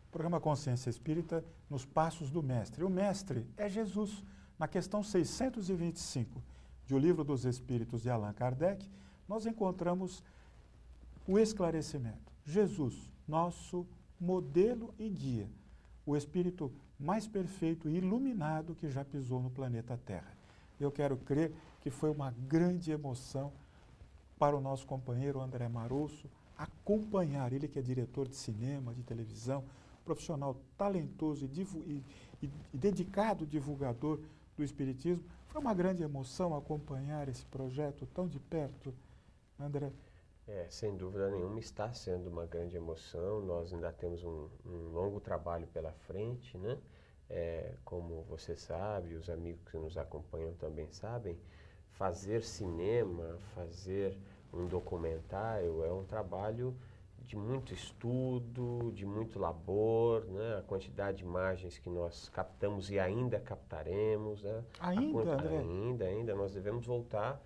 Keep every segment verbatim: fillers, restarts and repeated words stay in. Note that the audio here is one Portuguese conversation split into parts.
Programa Consciência Espírita nos Passos do Mestre. O Mestre é Jesus. Na questão seiscentos e vinte e cinco de O Livro dos Espíritos de Allan Kardec, nós encontramos o esclarecimento. Jesus, nosso modelo e guia, o Espírito mais perfeito e iluminado que já pisou no planeta Terra. Eu quero crer que foi uma grande emoção para o nosso companheiro André Marusso acompanhar, ele que é diretor de cinema, de televisão, profissional talentoso e, e, e, e dedicado divulgador do Espiritismo. Foi uma grande emoção acompanhar esse projeto tão de perto, André. É, sem dúvida nenhuma está sendo uma grande emoção. Nós ainda temos um, um longo trabalho pela frente, né? É, como você sabe, os amigos que nos acompanham também sabem, fazer cinema, fazer um documentário é um trabalho de muito estudo, de muito labor, né? A quantidade de imagens que nós captamos e ainda captaremos, né? Ainda, André? Ainda, ainda. Nós devemos voltar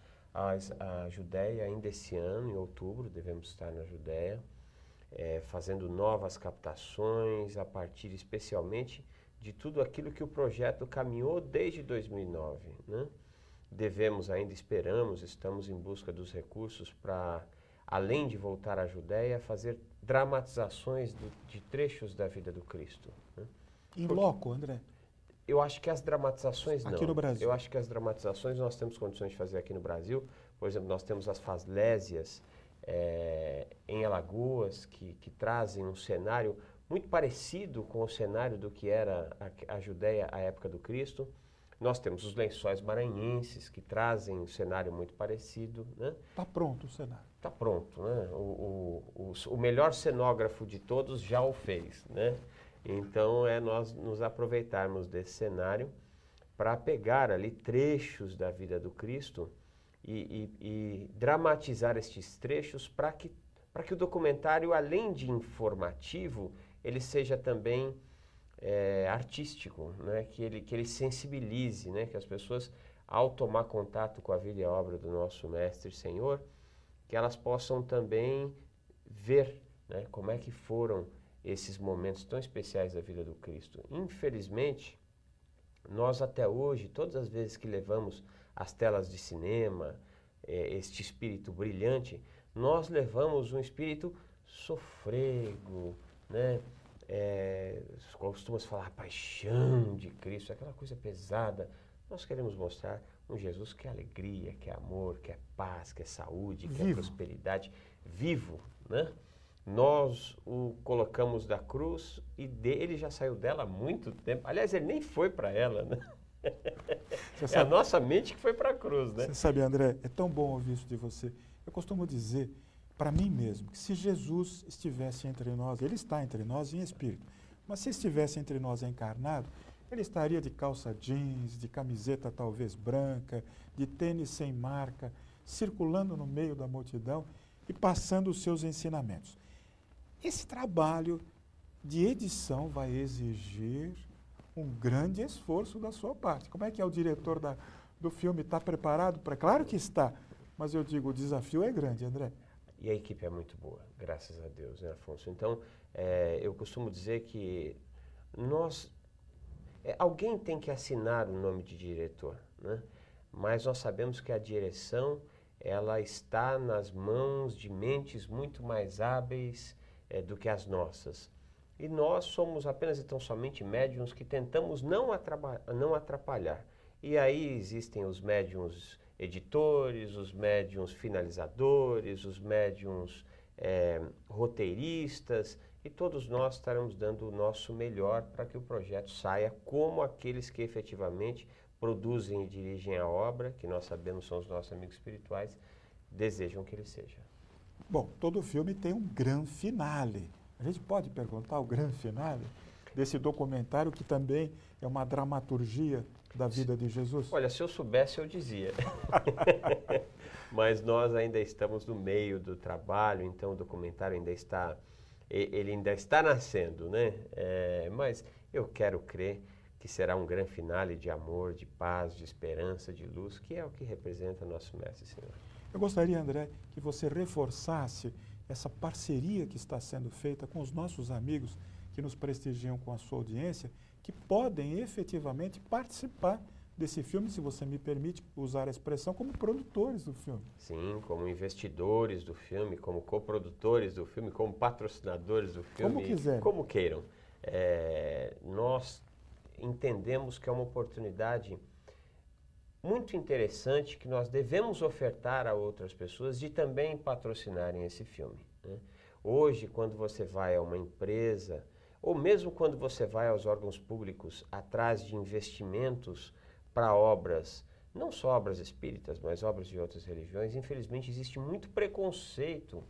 à Judéia ainda esse ano, em outubro, devemos estar na Judéia, é, fazendo novas captações a partir especialmente de tudo aquilo que o projeto caminhou desde dois mil e nove, né? Devemos ainda, esperamos, estamos em busca dos recursos para, além de voltar à Judéia, fazer dramatizações do, de trechos da vida do Cristo. Né? Em loco, André? Eu acho que as dramatizações não. Aqui no Brasil. Eu acho que as dramatizações nós temos condições de fazer aqui no Brasil. Por exemplo, nós temos as falésias é, em Alagoas, que, que trazem um cenário muito parecido com o cenário do que era a, a Judéia à época do Cristo. Nós temos os lençóis maranhenses, que trazem um cenário muito parecido. Está, né? Pronto o cenário. Está pronto. Né? O, o, o, o melhor cenógrafo de todos já o fez. Né? Então, é nós nos aproveitarmos desse cenário para pegar ali trechos da vida do Cristo e, e, e dramatizar estes trechos para que, para que o documentário, além de informativo, ele seja também É, artístico, né? que, ele, que ele sensibilize, né? Que as pessoas, ao tomar contato com a vida e a obra do nosso Mestre e Senhor, que elas possam também ver, né? Como é que foram esses momentos tão especiais da vida do Cristo. Infelizmente, nós até hoje, todas as vezes que levamos as telas de cinema, é, este espírito brilhante, nós levamos um espírito sofrego, né? É, costumamos falar a paixão de Cristo, aquela coisa pesada. Nós queremos mostrar um Jesus que é alegria, que é amor, que é paz, que é saúde, que vivo. é prosperidade, vivo, né? Nós o colocamos da cruz e de, ele já saiu dela há muito tempo. Aliás, ele nem foi para ela, né? Você é sabe, a nossa mente que foi para a cruz, né? Você sabe, André, é tão bom ouvir isso de você. Eu costumo dizer para mim mesmo, que se Jesus estivesse entre nós, ele está entre nós em espírito, mas se estivesse entre nós encarnado, ele estaria de calça jeans, de camiseta talvez branca, de tênis sem marca, circulando no meio da multidão e passando os seus ensinamentos. Esse trabalho de edição vai exigir um grande esforço da sua parte. Como é que é o diretor da, do filme? Está preparado para? Claro que está, mas eu digo, o desafio é grande, André. E a equipe é muito boa, graças a Deus, né, Afonso? Então, é, eu costumo dizer que nós... É, alguém tem que assinar o nome de diretor, né? Mas nós sabemos que a direção, ela está nas mãos de mentes muito mais hábeis é, do que as nossas. E nós somos apenas e tão somente médiuns que tentamos não, atrapa- não atrapalhar. E aí existem os médiuns editores, os médiuns finalizadores, os médiuns é, roteiristas, e todos nós estaremos dando o nosso melhor para que o projeto saia como aqueles que efetivamente produzem e dirigem a obra, que nós sabemos são os nossos amigos espirituais, desejam que ele seja. Bom, todo filme tem um grande finale. A gente pode perguntar o grande finale desse documentário que também é uma dramaturgia da vida de Jesus? Olha, se eu soubesse, eu dizia. Mas nós ainda estamos no meio do trabalho, então o documentário ainda está, ele ainda está nascendo, né? É, mas eu quero crer que será um grande finale de amor, de paz, de esperança, de luz, que é o que representa nosso Mestre Senhor. Eu gostaria, André, que você reforçasse essa parceria que está sendo feita com os nossos amigos que nos prestigiam com a sua audiência, que podem efetivamente participar desse filme, se você me permite usar a expressão, como produtores do filme. Sim, como investidores do filme, como coprodutores do filme, como patrocinadores do filme. Como quiserem. Como queiram. É, nós entendemos que é uma oportunidade muito interessante que nós devemos ofertar a outras pessoas de também patrocinarem esse filme, né? Hoje, quando você vai a uma empresa, ou mesmo quando você vai aos órgãos públicos atrás de investimentos para obras, não só obras espíritas, mas obras de outras religiões, infelizmente existe muito preconceito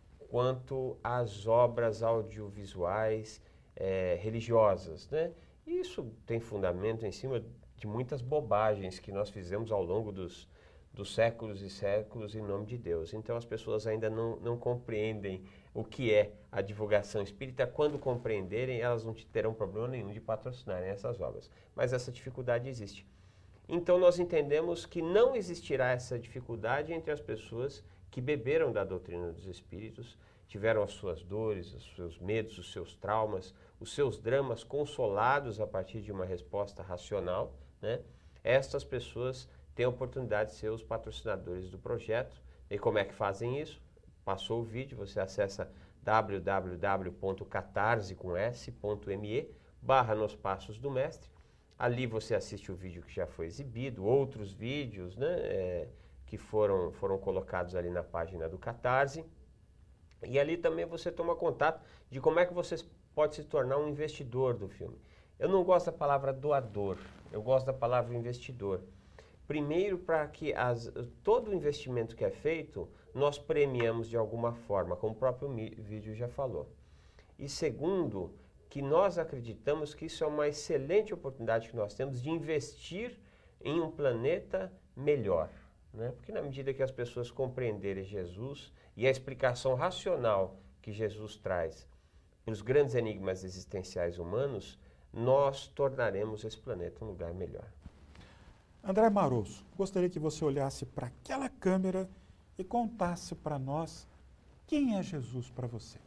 quanto às obras audiovisuais eh, religiosas, né? E isso tem fundamento em cima de muitas bobagens que nós fizemos ao longo dos, dos séculos e séculos em nome de Deus. Então as pessoas ainda não, não compreendem o que é a divulgação espírita. Quando compreenderem, elas não terão problema nenhum de patrocinarem essas obras. Mas essa dificuldade existe. Então nós entendemos que não existirá essa dificuldade entre as pessoas que beberam da doutrina dos espíritos, tiveram as suas dores, os seus medos, os seus traumas, os seus dramas consolados a partir de uma resposta racional, né? Estas pessoas têm a oportunidade de ser os patrocinadores do projeto. E como é que fazem isso? Passou o vídeo, você acessa w w w ponto catarse ponto me barra Nos Passos do Mestre. Ali você assiste o vídeo que já foi exibido, outros vídeos, né, é, que foram, foram colocados ali na página do Catarse. E ali também você toma contato de como é que você pode se tornar um investidor do filme. Eu não gosto da palavra doador, eu gosto da palavra investidor. Primeiro, para que as, todo o investimento que é feito, nós premiamos de alguma forma, como o próprio vídeo já falou. E segundo, que nós acreditamos que isso é uma excelente oportunidade que nós temos de investir em um planeta melhor, né? Porque na medida que as pessoas compreenderem Jesus e a explicação racional que Jesus traz para os grandes enigmas existenciais humanos, nós tornaremos esse planeta um lugar melhor. André Maroso, gostaria que você olhasse para aquela câmera e contasse para nós quem é Jesus para você.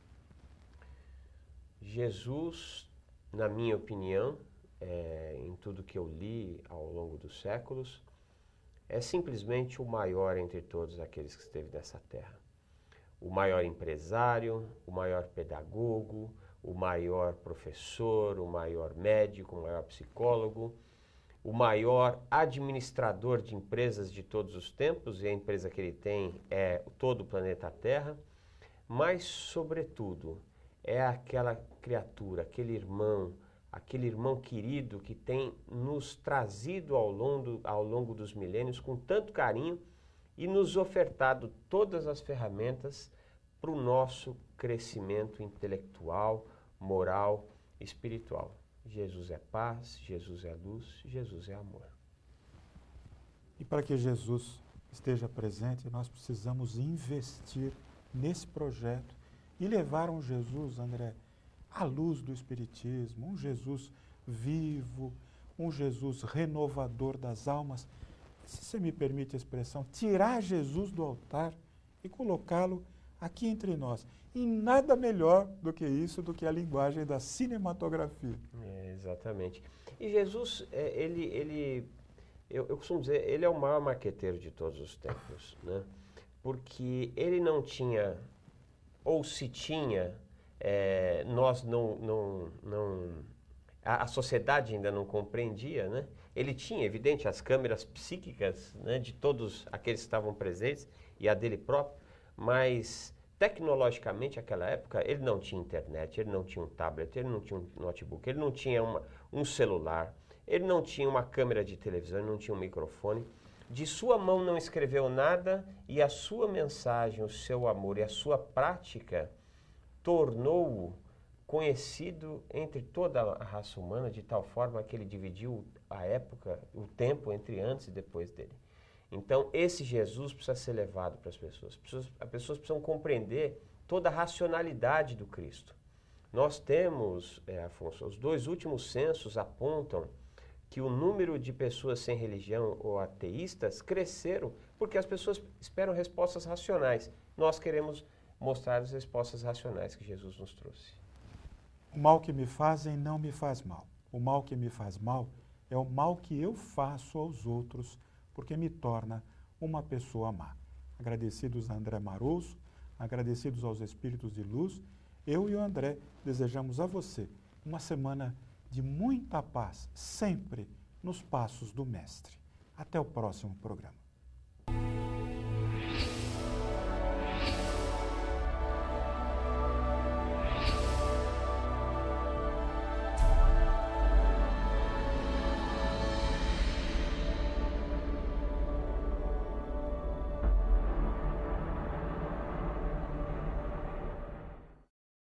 Jesus, na minha opinião, é, em tudo que eu li ao longo dos séculos, é simplesmente o maior entre todos aqueles que esteve nessa terra. O maior empresário, o maior pedagogo, o maior professor, o maior médico, o maior psicólogo, o maior administrador de empresas de todos os tempos, e a empresa que ele tem é todo o planeta Terra, mas, sobretudo, é aquela criatura, aquele irmão, aquele irmão querido que tem nos trazido ao longo, ao longo dos milênios com tanto carinho e nos ofertado todas as ferramentas para o nosso crescimento intelectual, moral, espiritual. Jesus é paz, Jesus é luz, Jesus é amor. E para que Jesus esteja presente, nós precisamos investir nesse projeto e levar um Jesus, André, à luz do Espiritismo, um Jesus vivo, um Jesus renovador das almas. Se você me permite a expressão, tirar Jesus do altar e colocá-lo aqui entre nós. E nada melhor do que isso, do que a linguagem da cinematografia. É, exatamente. E Jesus, é, ele, ele eu, eu costumo dizer, ele é o maior marqueteiro de todos os tempos, né? Porque ele não tinha, ou se tinha, é, nós não, não, não a, a sociedade ainda não compreendia, né? Ele tinha, evidente, as câmeras psíquicas, né, de todos aqueles que estavam presentes e a dele próprio, mas tecnologicamente, naquela época, ele não tinha internet, ele não tinha um tablet, ele não tinha um notebook, ele não tinha uma, um celular, ele não tinha uma câmera de televisão, ele não tinha um microfone. De sua mão não escreveu nada e a sua mensagem, o seu amor e a sua prática tornou-o conhecido entre toda a raça humana, de tal forma que ele dividiu a época, o tempo entre antes e depois dele. Então, esse Jesus precisa ser levado para as pessoas. As pessoas precisam compreender toda a racionalidade do Cristo. Nós temos, é, Afonso, os dois últimos censos apontam que o número de pessoas sem religião ou ateístas cresceram porque as pessoas esperam respostas racionais. Nós queremos mostrar as respostas racionais que Jesus nos trouxe. O mal que me fazem não me faz mal. O mal que me faz mal é o mal que eu faço aos outros, porque me torna uma pessoa má. Agradecidos a André Marouço, agradecidos aos Espíritos de Luz, eu e o André desejamos a você uma semana de muita paz, sempre nos passos do Mestre. Até o próximo programa.